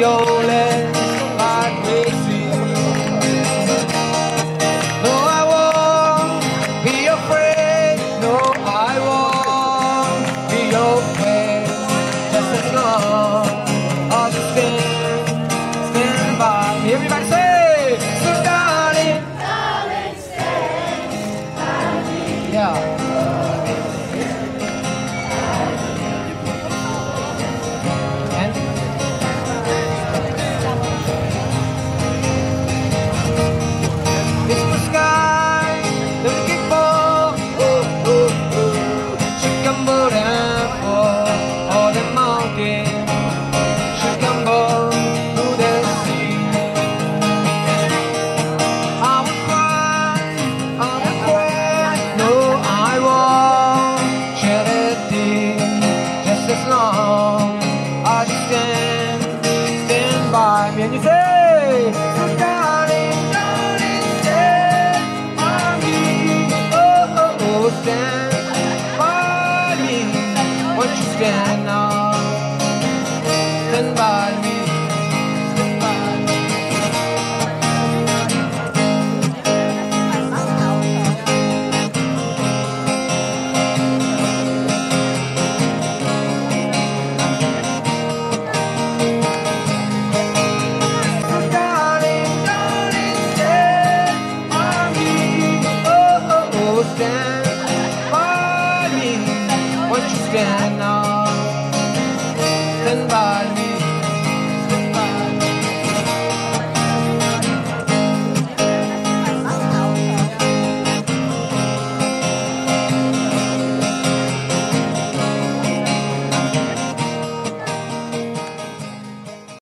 slowly like crazy. No, I won't be afraid. No, I won't be afraid. Just as long as you stand by me. Everybody say, so darling, darling, stand by me. Yeah. And you say, so darling, darling, stand by me. Oh, oh, oh, stand by me. Won't you stand now? Stand by me. Stand by me. Stand by me, won't you stand now?